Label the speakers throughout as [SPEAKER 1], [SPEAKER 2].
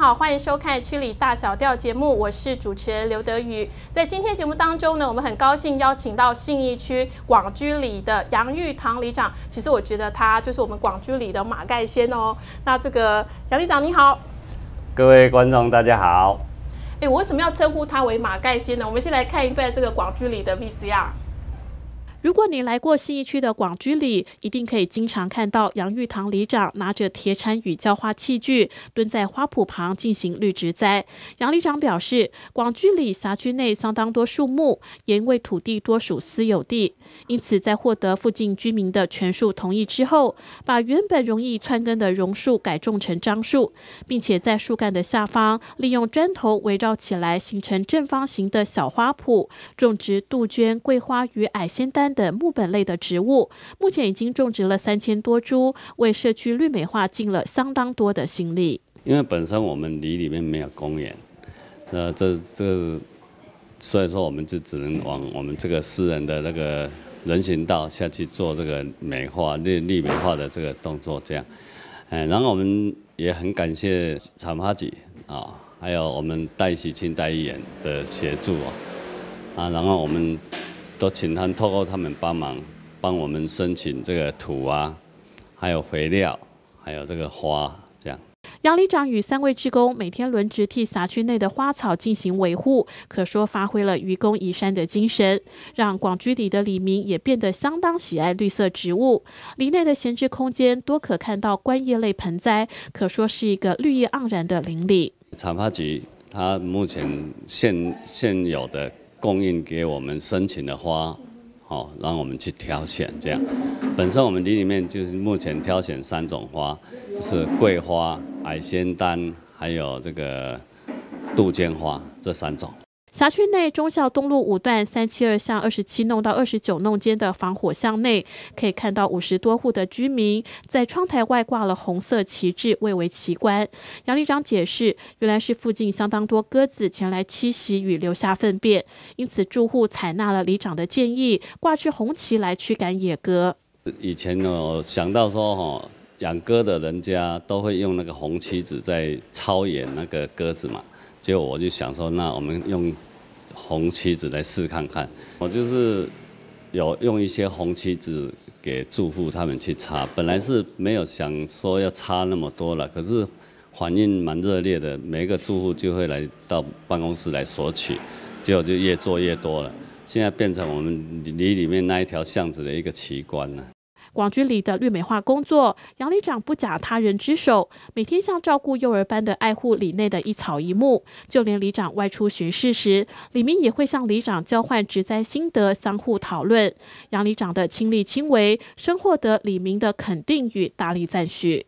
[SPEAKER 1] 好，欢迎收看《区里大小调》节目，我是主持人刘德宇。在今天节目当中呢，我们很高兴邀请到信义区广居里的杨玉堂里长。其实我觉得他就是我们广居里的马盖先哦。那这个杨里长你好，
[SPEAKER 2] 各位观众大家好。
[SPEAKER 1] 我为什么要称呼他为马盖先呢？我们先来看一段这个广居里的 VCR。如果你来过信义区的广居里，一定可以经常看到杨玉堂里长拿着铁铲与浇花器具，蹲在花圃旁进行绿植栽。杨里长表示，广居里辖区内相当多树木，也因为土地多属私有地，因此在获得附近居民的全数同意之后，把原本容易窜根的榕树改种成樟树，并且在树干的下方利用砖头围绕起来，形成正方形的小花圃，种植杜鹃、桂花与矮仙丹等木本类的植物，目前已经种植了3000多株，为社区绿美化尽了相当多的心力。
[SPEAKER 2] 因为本身我们里面没有公园，所以说我们就只能往我们这个私人的那个人行道下去做这个美化、绿美化的这个动作，这样。然后我们也很感谢产发局啊，还有我们戴喜清代议员的协助然后我们都请他们透过他们帮我们申请这个土啊，还有肥料，还有这个花，这样。
[SPEAKER 1] 杨里长与3位志工每天轮值替辖区内的花草进行维护，可说发挥了愚公移山的精神，让广居里的里民也变得相当喜爱绿色植物。里内的闲置空间多可看到观叶类盆栽，可说是一个绿意盎然的邻里。
[SPEAKER 2] 产发局它目前现有的供应给我们申请的花，让我们去挑选。这样，本身我们里面就是目前挑选3种花，就是桂花、矮仙丹，还有这个杜鹃花这3种。
[SPEAKER 1] 辖区内忠孝东路5段372巷27弄到29弄间的防火巷内，可以看到50多户的居民在窗台外挂了红色旗帜，蔚为奇观。杨里长解释，原来是附近相当多鸽子前来栖息与留下粪便，因此住户采纳了里长的建议，挂置红旗来驱赶野鸽。
[SPEAKER 2] 以前想到说养鸽的人家都会用那个红旗子在操演那个鸽子嘛。结果我就想说，那我们用红旗子来试看看。我就是有用一些红旗子给住户他们去插，本来是没有想说要插那么多了，可是反应蛮热烈的，每一个住户就会来到办公室来索取，结果就越做越多了。现在变成我们里面那一条巷子的一个奇观了。
[SPEAKER 1] 广居里的绿美化工作，杨里长不假他人之手，每天像照顾幼儿般的爱护里内的一草一木，就连里长外出巡视时，里民也会向里长交换植栽心得，相互讨论。杨里长的亲力亲为，深获得里民的肯定与大力赞许。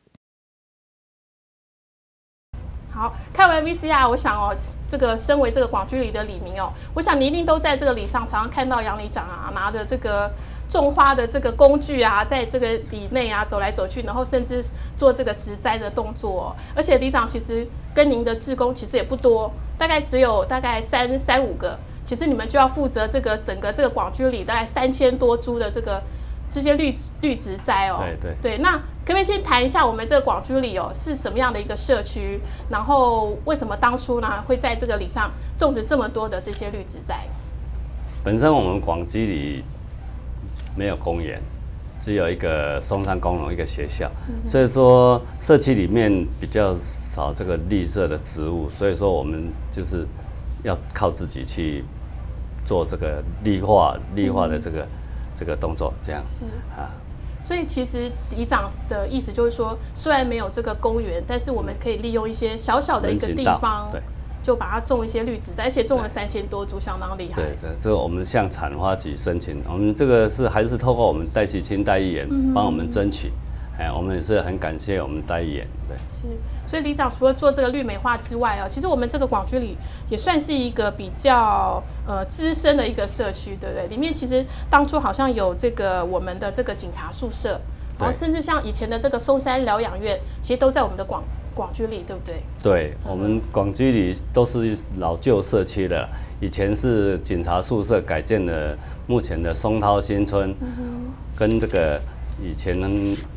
[SPEAKER 1] 好，看完 VCR， 我想这个身为这个广居里的里民我想你一定都在这个里上常常看到杨里长拿着这个种花的这个工具在这个里内走来走去，然后甚至做这个植栽的动作而且里长其实跟您的志工其实也不多，大概只有3、5个，其实你们就要负责这个整个这个广居里大概3000多株的这些绿植栽对，那可不可以先谈一下我们这个广居里是什么样的一个社区？然后为什么当初呢会在这个里上种植这么多的这些绿植栽？
[SPEAKER 2] 本身我们广居里没有公园，只有一个松山公农一个学校，所以说社区里面比较少这个绿色的植物，所以说我们就是要靠自己去做这个绿化的这个动作，这样
[SPEAKER 1] 是所以其实里长的意思就是说，虽然没有这个公园，但是我们可以利用一些小小的一个地方，对，就把它种一些绿植栽，而且种了3000多株，相当厉害。
[SPEAKER 2] 对，这个我们向产发局申请，我们这个还是透过我们戴喜清代议员帮我们争取。我们也是很感谢我们代议员。对，
[SPEAKER 1] 是，所以里长除了做这个绿美化之外其实我们这个广居里也算是一个比较资深的一个社区，对不对？里面其实当初好像有这个我们的这个警察宿舍，然后甚至像以前的这个松山疗养院，其实都在我们的广居里，对不对？
[SPEAKER 2] 对，我们广居里都是老旧社区的，以前是警察宿舍改建的，目前的松涛新村，跟这个以前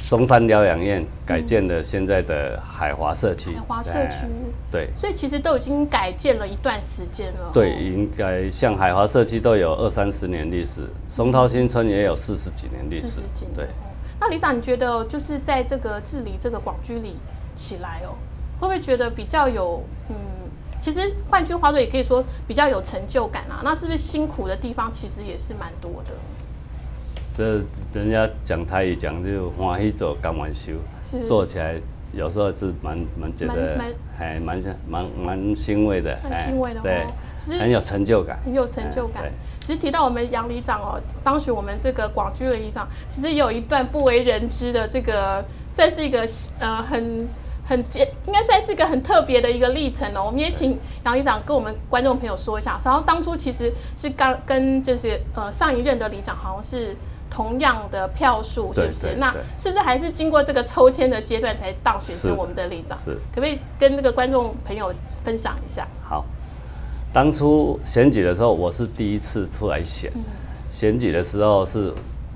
[SPEAKER 2] 松山疗养院改建了现在的海华社区。
[SPEAKER 1] 海华社区，
[SPEAKER 2] 对，
[SPEAKER 1] 所以其实都已经改建了一段时间了。
[SPEAKER 2] 对，应该像海华社区都有20-30年历史，松涛新村也有40几年历史。对。
[SPEAKER 1] 那里长，你觉得就是在这个治理这个广居里起来哦，会不会觉得比较有其实换句话说，也可以说比较有成就感啊？那是不是辛苦的地方其实也是蛮多的？
[SPEAKER 2] 这人家讲台语讲就欢喜做甘愿受，做起来有时候是蛮觉得还蛮欣慰的，
[SPEAKER 1] 很欣慰的，
[SPEAKER 2] 对，很有成就感，
[SPEAKER 1] 很有成就感。其实提到我们杨里长哦，当时我们这个广居的里长，其实也有一段不为人知的这个，算是一个应该算是一个很特别的一个历程哦。我们也请杨里长跟我们观众朋友说一下。然后当初其实是跟就是上一任的里长好像是同样的票数，是不是？那是不是还是经过这个抽签的阶段才当选成我们的里长？是，可不可以跟那个观众朋友分享一下？
[SPEAKER 2] 好，当初选举的时候，我是第一次出来选，选举的时候是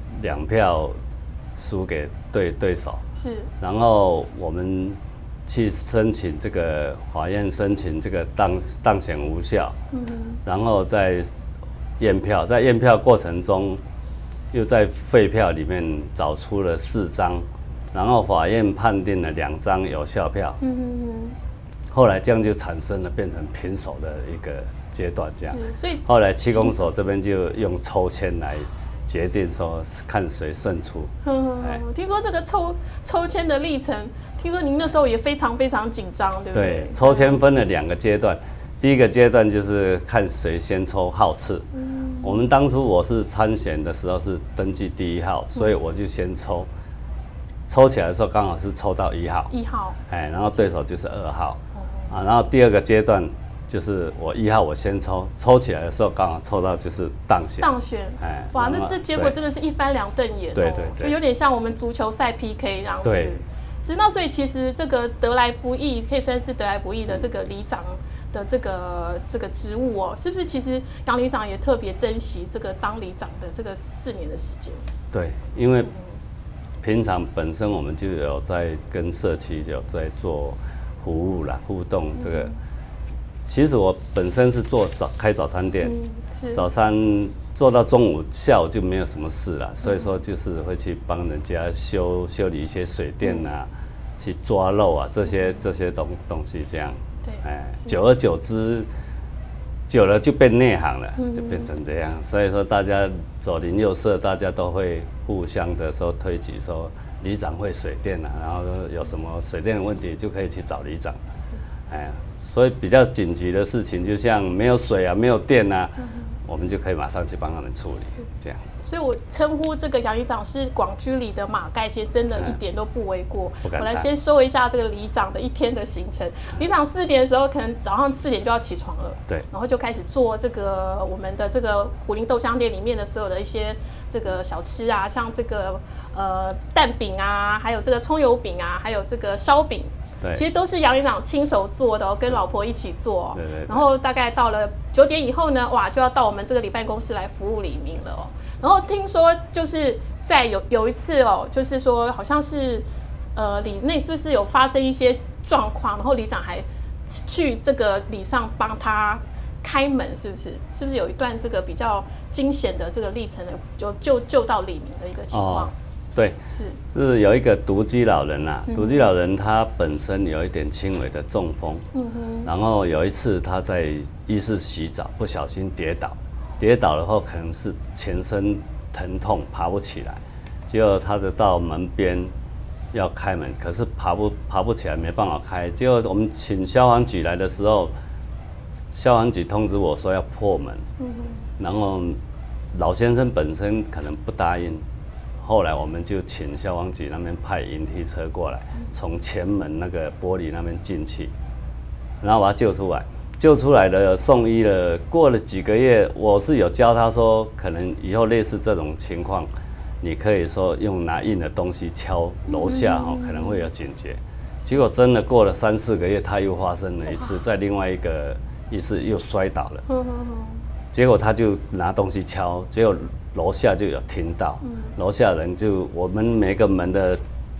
[SPEAKER 2] 2票输给对手，是，然后我们去申请这个法院申请这个当选无效，然后在验票，在验票过程中，又在废票里面找出了4张，然后法院判定了2张有效票，后来这样就产生了变成平手的一个阶段，这样，所以后来区公所这边就用抽签来决定说看谁胜出。
[SPEAKER 1] 听说这个抽签的历程，听说您那时候也非常非常紧张，对不对？
[SPEAKER 2] 对，抽签分了2个阶段，第一个阶段就是看谁先抽号次。我们当初我是参选的时候是登记第1号，所以我就先抽，抽起来的时候刚好是抽到1号。
[SPEAKER 1] 1号，
[SPEAKER 2] 然后对手就是2号，然后第2个阶段就是我1号我先抽起来的时候刚好抽到就是当选。
[SPEAKER 1] 哇，那这结果真的是一翻2瞪眼，对，就有点像我们足球赛 PK 这样子。对，是那所以其实这个得来不易，可以算是得来不易的这个里长的这个职务哦，是不是？其实杨里长也特别珍惜这个当里长的这个4年的时间。
[SPEAKER 2] 对，因为平常本身我们就有在跟社区有在做服务啦、互动这个。其实我本身是开早餐店，早餐做到中午、下午就没有什么事了，所以说就是会去帮人家修理一些水电啊，去抓漏啊这些东西这样。对，久而久之，久了就变内行了，就变成这样。所以说大家左邻右舍，大家都会互相的说推举说里长会水电啊，然后有什么水电的问题就可以去找里长。所以比较紧急的事情，就像没有水啊、没有电啊，我们就可以马上去帮他们处理，这样。
[SPEAKER 1] 所以我称呼这个杨里长是广居里的马盖先，真的一点都不为过。我来先说一下这个里长的一天的行程。里长4点的时候，可能早上4点就要起床了，对，然后就开始做这个我们的这个虎林豆浆店里面的所有的一些这个小吃啊，像这个蛋饼啊，还有这个葱油饼啊，还有这个烧饼。其实都是杨里长亲手做的哦，跟老婆一起做。对。然后大概到了9点以后呢，哇，就要到我们这个里办公室来服务里民了哦。然后听说就是在有一次哦，就是说好像是里内是不是有发生一些状况，然后里长还去这个里上帮他开门，是不是？是不是有一段这个比较惊险的这个历程的，救到里民的一个情况？
[SPEAKER 2] 对，是有一个独居老人啊，独居老人他本身有一点轻微的中风，然后有一次他在浴室洗澡，不小心跌倒了后可能是全身疼痛爬不起来，结果他就到门边要开门，可是爬不起来，没办法开，结果我们请消防局来的时候，消防局通知我说要破门，然后老先生本身可能不答应。后来我们就请消防局那边派引梯车过来，从前门那个玻璃那边进去，然后把他救出来。救出来了，送医了。过了几个月，我是有教他说，可能以后类似这种情况，你可以说用拿硬的东西敲楼下可能会有警觉。结果真的过了3、4个月，他又发生了一次，在另外一个浴室又摔倒了。结果他就拿东西敲，结果楼下就有听到，楼下人就我们每个门的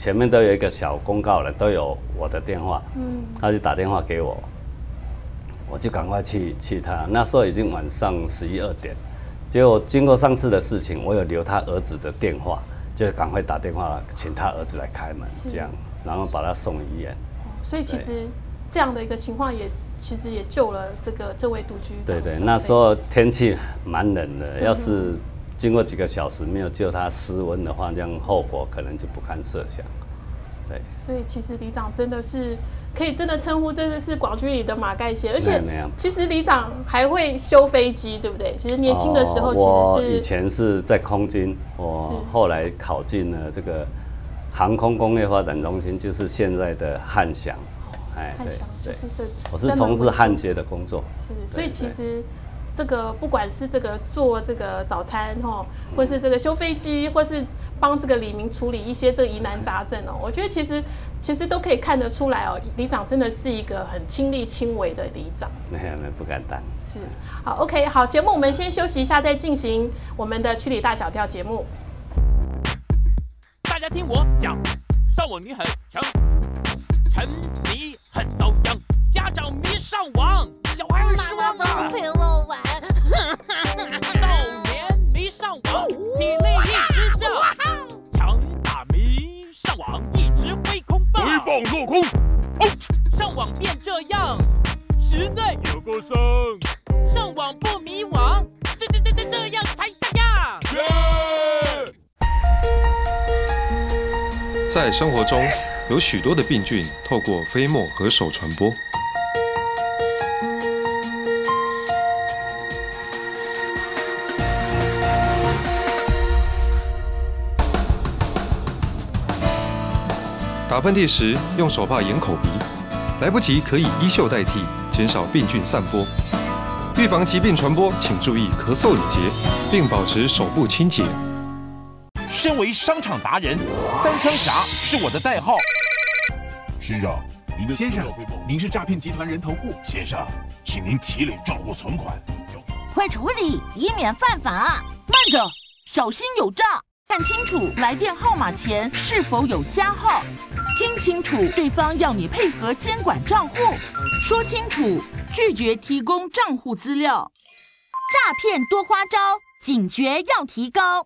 [SPEAKER 2] 前面都有一个小公告了，都有我的电话，他就打电话给我，我就赶快去他。那时候已经晚上11、2点，结果经过上次的事情，我有留他儿子的电话，就赶快打电话请他儿子来开门，这样，然后把他送医院。
[SPEAKER 1] 所以其实这样的一个情况其实也救了这位独居。
[SPEAKER 2] 对，那时候天气蛮冷的，要是经过几个小时没有救他失温的话，这样后果可能就不堪设想。对，
[SPEAKER 1] 所以其实里长真的是可以真的称呼真的是广居里的马盖先，而且其实里长还会修飞机，对不对？其实年轻的时候其实是
[SPEAKER 2] 我以前是在空军，我后来考进了这个航空工业发展中心，就是现在的汉翔。对，我是从事焊接的工作。是，
[SPEAKER 1] 所以其实这个不管是这个做这个早餐或是这个修飞机，或是帮这个里民处理一些这个疑难杂症我觉得其实都可以看得出来里长真的是一个很亲力亲为的里长。
[SPEAKER 2] 没有，不敢当。
[SPEAKER 1] 是，好 ，OK， 好，节目我们先休息一下，再进行我们的区里大小调节目。
[SPEAKER 3] 大家听我讲，上网你很强。沉迷很遭殃，家长迷上网，小孩儿失望啊！
[SPEAKER 4] 陪我玩。
[SPEAKER 3] 少年迷上网，体力一直降。强大迷上网，一直挥空棒，
[SPEAKER 5] 挥棒落空。
[SPEAKER 3] 上网变这样，实在有够伤。上网不迷网，这样才像样。
[SPEAKER 6] 在生活中，有许多的病菌透过飞沫和手传播。打喷嚏时用手帕掩口鼻，来不及可以衣袖代替，减少病菌散播。预防疾病传播，请注意咳嗽礼节，并保持手部清洁。
[SPEAKER 5] 身为商场达人，三枪侠是我的代号。先生，您是诈骗集团人头户。先生，请您提领账户存款。
[SPEAKER 4] 快处理，以免犯法。慢着，小心有诈！看清楚来电号码前是否有加号，听清楚对方要你配合监管账户，说清楚拒绝提供账户资料。诈骗多花招，警觉要提高。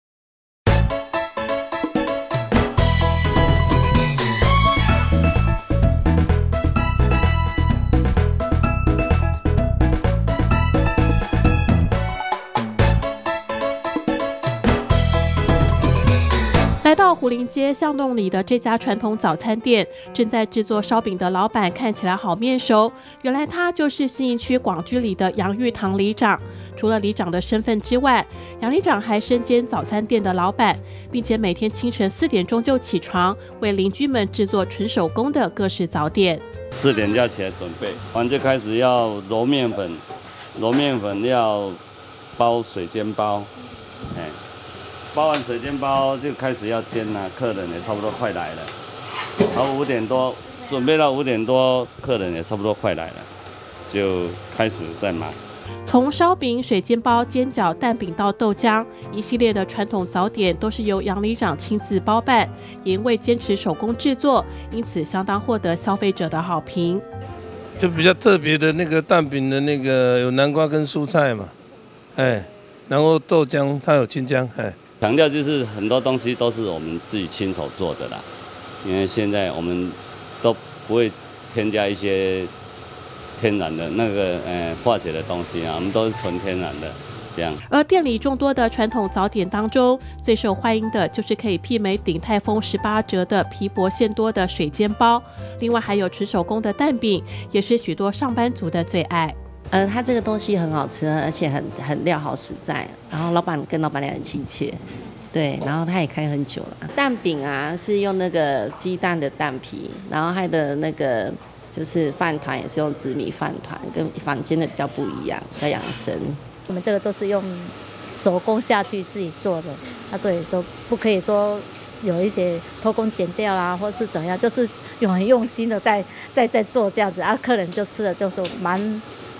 [SPEAKER 1] 来到虎林街巷弄里的这家传统早餐店，正在制作烧饼的老板看起来好面熟，原来他就是信义区广居里的杨玉堂里长。除了里长的身份之外，杨里长还身兼早餐店的老板，并且每天清晨4点钟就起床，为邻居们制作纯手工的各式早点。
[SPEAKER 2] 4点就要起来准备，完就开始要揉面粉，揉面粉要包水煎包，包完水煎包就开始要煎了，客人也差不多快来了。然后5点多准备到5点多，客人也差不多快来了，就开始在忙。
[SPEAKER 1] 从烧饼、水煎包、煎饺、蛋饼到豆浆，一系列的传统早点都是由杨里长亲自包办，也因为坚持手工制作，因此相当获得消费者的好评。
[SPEAKER 7] 就比较特别的那个蛋饼的那个有南瓜跟蔬菜嘛，然后豆浆它有青姜，
[SPEAKER 2] 强调就是很多东西都是我们自己亲手做的啦，因为现在我们都不会添加一些天然的那个化学的东西啊，我们都是纯天然的这样。
[SPEAKER 1] 而店里众多的传统早点当中，最受欢迎的就是可以媲美鼎泰丰18折的皮薄馅多的水煎包，另外还有纯手工的蛋饼，也是许多上班族的最爱。
[SPEAKER 8] 它这个东西很好吃，而且很料好实在，然后老板跟老板娘很亲切，对，然后他也开很久了。蛋饼啊是用那个鸡蛋的蛋皮，然后还的那个就是饭团也是用紫米饭团，跟坊间的比较不一样，比较养生。
[SPEAKER 9] 我们这个都是用手工下去自己做的，所以说不可以说有一些偷工减料啦，或是怎样，就是很用心的在做这样子，客人就吃了就是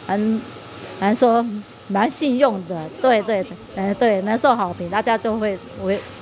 [SPEAKER 9] 蛮信用的，对，能受好评，大家就会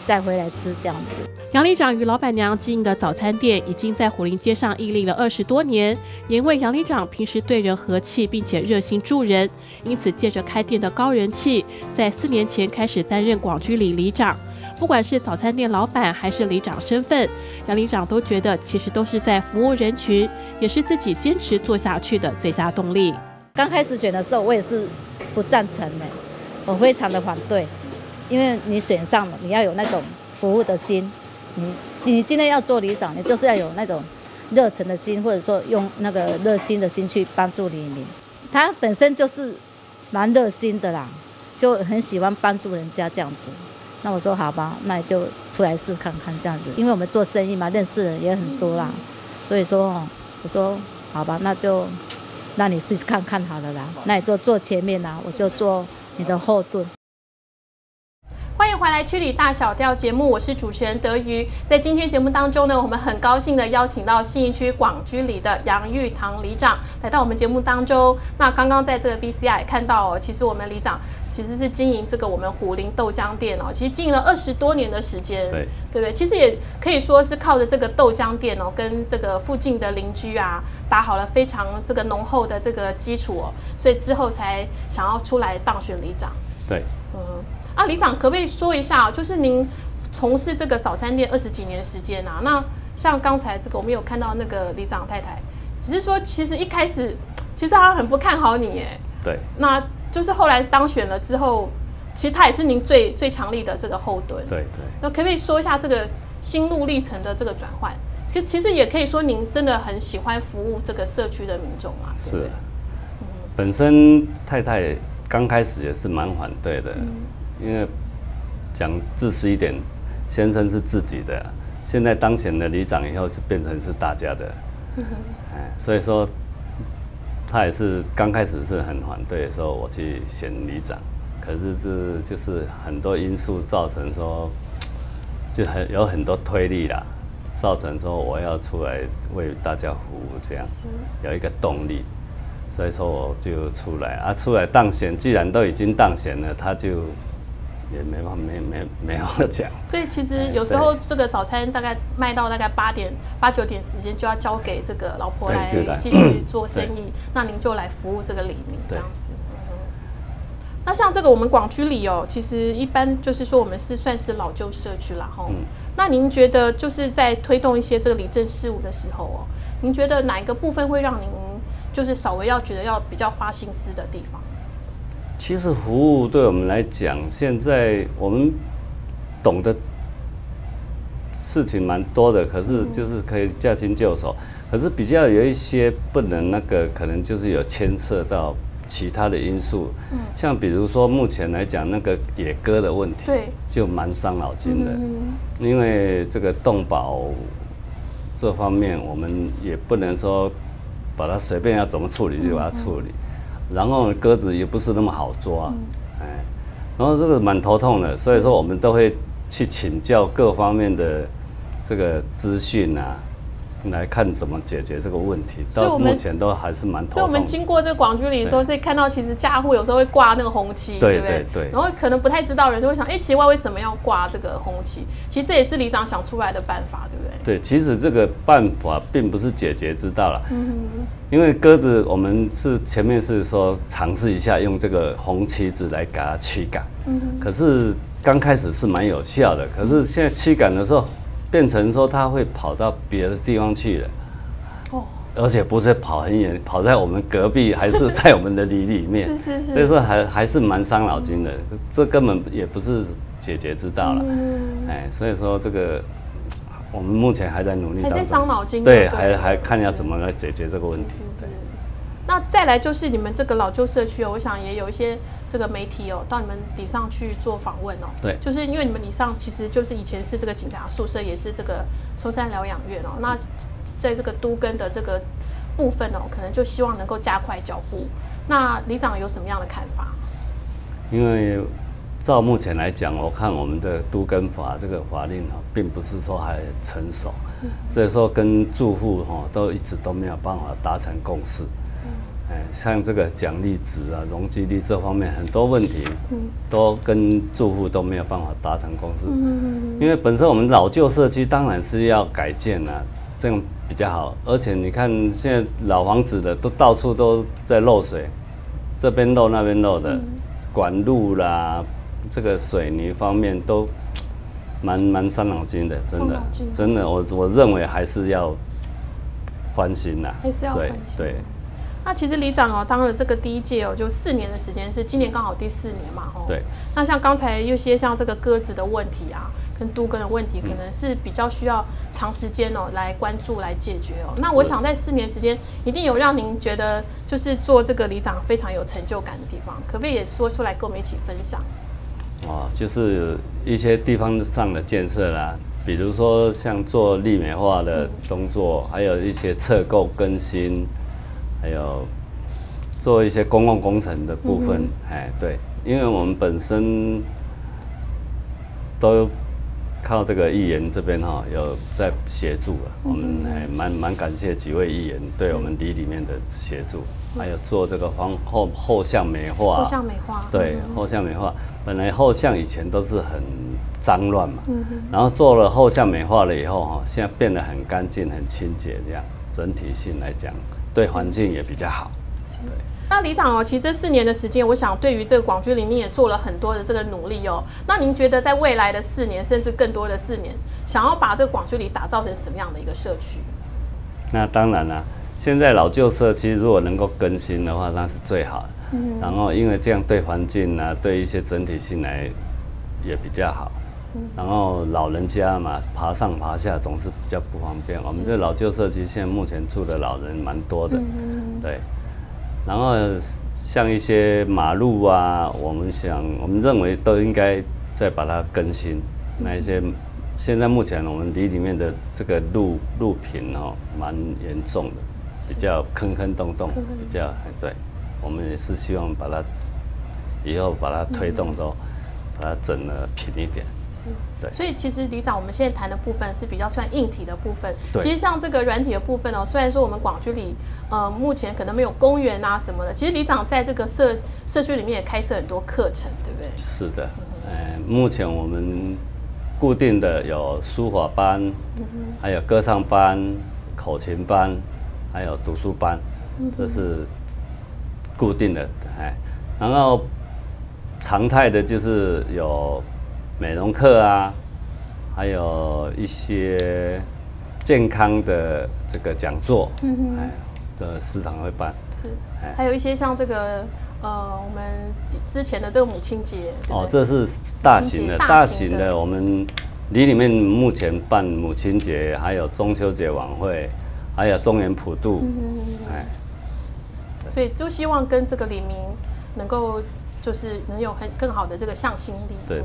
[SPEAKER 9] 再回来吃这样子。
[SPEAKER 1] 杨里长与老板娘经营的早餐店已经在虎林街上屹立了20多年，也因为杨里长平时对人和气，并且热心助人，因此借着开店的高人气，在4年前开始担任广居里里长。不管是早餐店老板还是里长身份，杨里长都觉得其实都是在服务人群，也是自己坚持做下去的最佳动力。
[SPEAKER 9] 刚开始选的时候，我也是不赞成的，我非常的反对，因为你选上了，你要有那种服务的心，你今天要做里长，你就是要有那种热忱的心，或者说用那个热心的心去帮助黎民。他本身就是蛮热心的啦，就很喜欢帮助人家这样子。那我说好吧，那你就出来试看看这样子，因为我们做生意嘛，认识的人也很多啦，所以说我说好吧，那就让你试试看看好了啦。那你坐前面啦，我就做你的后盾。
[SPEAKER 1] 欢迎回来区里大小调节目，我是主持人德瑜。在今天节目当中呢，我们很高兴的邀请到信义区广居里的杨玉堂里长来到我们节目当中。那刚刚在这个 VCR 也看到哦，其实我们里长其实是经营这个我们虎林豆浆店哦，其实经营了20多年的时间，对不对？其实也可以说是靠着这个豆浆店哦，跟这个附近的邻居啊，打好了非常这个浓厚的这个基础哦，所以之后才想要出来当选里长。
[SPEAKER 2] 对，
[SPEAKER 1] 里长可不可以说一下，就是您从事这个早餐店20几年时间啊？那像刚才这个我们有看到那个里长太太，只是说其实一开始其实她很不看好你耶。对。那就是后来当选了之后，其实她也是您最强力的这个后盾。对。那可不可以说一下这个心路历程的这个转换？其实也可以说您真的很喜欢服务这个社区的民众啊。是。
[SPEAKER 2] 本身太太刚开始也是蛮反对的。因为讲自私一点，先生是自己的，现在当选了里长以后，就变成是大家的，所以说他也是刚开始是很反对的时候，我去选里长，可是这就是很多因素造成说，就有很多推力啦，造成说我要出来为大家服务，这样有一个动力，所以说我就出来啊，出来当选，既然都已经当选了，他就。也没话讲，
[SPEAKER 1] 所以其实有时候这个早餐大概卖到大概8、9点时间，就要交给这个老婆来继续做生意，那您就来服务这个里民这样子。那像这个我们广居里哦，其实一般就是说我们是算是老旧社区啦哈。那您觉得就是在推动一些这个里政事务的时候哦，您觉得哪一个部分会让您就是稍微觉得要比较花心思的地方？
[SPEAKER 2] 其实服务对我们来讲，现在我们懂得事情蛮多的，可是就是可以驾轻就熟。可是比较有一些不能那个，可能就是有牵涉到其他的因素。像比如说目前来讲，那个野鸽的问题，对，就蛮伤脑筋的。因为这个动保这方面，我们也不能说把它随便要怎么处理就把它处理。然后鸽子也不是那么好抓，然后这个蛮头痛的，所以说我们都会去请教各方面的这个资讯啊，来看怎么解决这个问题。到目前都还是蛮头痛的。所以我
[SPEAKER 1] 们经过这个广居里的时候，所以看到其实家户有时候会挂那个红旗，对不对？对。然后可能不太知道人就会想，奇怪为什么要挂这个红旗？其实这也是里长想出来的办法，对不对？
[SPEAKER 2] 对，其实这个办法并不是解决之道啦。因为鸽子，我们是前面是说尝试一下用这个红旗子来给它驱赶，可是刚开始是蛮有效的，可是现在驱赶的时候变成说它会跑到别的地方去了，而且不是跑很远，跑在我们隔壁，还是在我们的里面，所以说还是蛮伤脑筋的，这根本也不是解决之道了，所以说这个。我们目前还在努力当中，
[SPEAKER 1] 还在伤脑筋。
[SPEAKER 2] 对，还看要怎么来解决这个问题。对。
[SPEAKER 1] 那再来就是你们这个老旧社区哦，我想也有一些这个媒体哦，到你们里上去做访问哦。对。就是因为你们里上其实就是以前是这个警察宿舍，也是这个松山疗养院哦。那在这个都更的这个部分哦，可能就希望能够加快脚步。那里长有什么样的看法？
[SPEAKER 2] 因为。照目前来讲，我看我们的都更法这个法令并不是说还成熟，所以说跟住户都一直都没有办法达成共识。 像这个奖励值啊、容积率这方面很多问题，都跟住户都没有办法达成共识。因为本身我们老旧社区当然是要改建啊，这样比较好。而且你看现在老房子的都到处都在漏水，这边漏那边漏的，管路啦，这个水泥方面都蛮伤脑筋的，真的，我认为还是要翻新啦，
[SPEAKER 1] 还是要翻新。
[SPEAKER 2] 对。
[SPEAKER 1] 那其实里长哦，当了这个第一届哦，就4年的时间，是今年刚好第4年嘛，吼。
[SPEAKER 2] 对。
[SPEAKER 1] 那像刚才有些像这个鸽子的问题啊，跟都更的问题，可能是比较需要长时间哦来关注来解决哦。那我想在4年时间，一定有让您觉得就是做这个里长非常有成就感的地方，可不可以也说出来跟我们一起分享？
[SPEAKER 2] 就是一些地方上的建设啦，比如说像做绿美化的动作，还有一些测购更新。还有做一些公共工程的部分，对，因为我们本身都靠这个议员这边有在协助了，我们还蛮感谢几位议员对我们里面的协助，还有做这个后巷美化，对，后巷美化，本来后巷以前都是很脏乱嘛，然后做了后巷美化了以后现在变得很干净、很清洁，这样整体性来讲。对环境也比较好。对，
[SPEAKER 1] 那里长哦，其实这4年的时间，我想对于这个广居里，您也做了很多的这个努力哦。那您觉得在未来的4年，甚至更多的4年，想要把这个广居里打造成什么样的一个社区？
[SPEAKER 2] 那当然啦，现在老旧社区如果能够更新的话，那是最好的。然后因为这样对环境啊，对一些整体性来也比较好。然后老人家嘛，爬上爬下总是比较不方便。我们这老旧社区现在目前住的老人蛮多的，对。然后像一些马路啊，我们认为都应该再把它更新。那一些现在目前我们里面的这个路平蛮严重的，比较坑坑洞洞，比较对。我们也是希望把它以后把它推动都把它整得平一点。对，
[SPEAKER 1] 所以其实里长，我们现在谈的部分是比较算硬体的部分。其实像这个软体的部分虽然说我们广居里目前可能没有公园啊什么的，其实里长在这个社区里面也开设很多课程，对不对？
[SPEAKER 2] 是的，目前我们固定的有书法班，还有歌唱班、口琴班，还有读书班，这是固定的。然后常态的就是有美容课啊，还有一些健康的这个讲座，的时常会办。
[SPEAKER 1] 是，还有一些像这个我们之前的这个母亲节，
[SPEAKER 2] 这是大型的，大型的。我们里面目前办母亲节，还有中秋节晚会，还有中元普渡，
[SPEAKER 1] 所以就希望跟这个里民能够就是能有更好的这个向心力。
[SPEAKER 2] 对。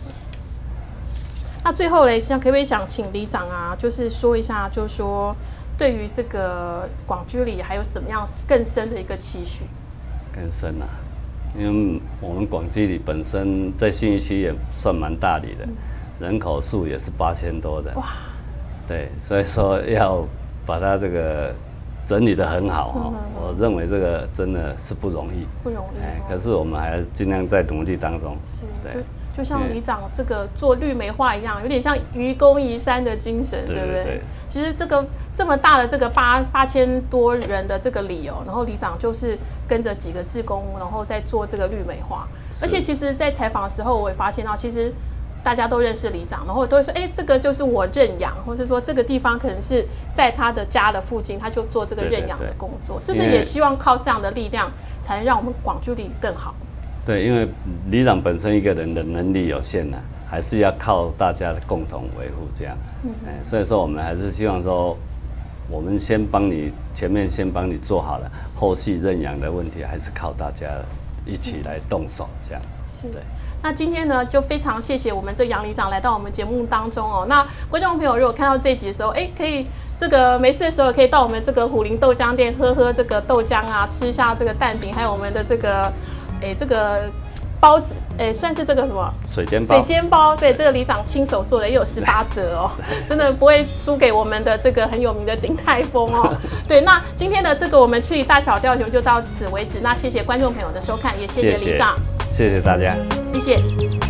[SPEAKER 1] 那最后嘞，可不可以想请里长啊，就是说一下，就是说对于这个广居里还有什么样更深的一个期许？
[SPEAKER 2] 更深啊，因为我们广居里本身在信义区也算蛮大里的，人口数也是8000多的。哇！对，所以说要把它这个整理得很好我认为这个真的是不容易。
[SPEAKER 1] 不容易。
[SPEAKER 2] 可是我们还尽量在努力当中。
[SPEAKER 1] 是。对。就像里长这个做绿美化一样，有点像愚公移山的精神，对不对？对。其实这么大的这个8000多人的这个里然后里长就是跟着几个志工，然后在做这个绿美化。而且其实，在采访的时候，我也发现到，其实大家都认识里长，然后都会说，这个就是我认养，或者说这个地方可能是在他的家的附近，他就做这个认养的工作，是不是也希望靠这样的力量，才能让我们广居里更好？
[SPEAKER 2] 对，因为里长本身一个人的能力有限还是要靠大家的共同维护这样。所以说我们还是希望说，我们前面先帮你做好了，后续认养的问题还是靠大家一起来动手这样。
[SPEAKER 1] 是的。那今天呢，就非常谢谢我们这杨里长来到我们节目当中那观众朋友如果看到这一集的时候，可以这个没事的时候可以到我们这个虎林豆浆店喝这个豆浆啊，吃一下这个蛋饼，还有我们的这个包子，算是这个什么
[SPEAKER 2] 水煎包。
[SPEAKER 1] 水煎包，对，这个里长亲手做的，也有18折哦，真的不会输给我们的这个很有名的鼎泰丰哦。对，那今天的这个我们去大小吊球就到此为止，那谢谢观众朋友的收看，也谢谢里长，
[SPEAKER 2] 谢谢大家，
[SPEAKER 1] 谢谢。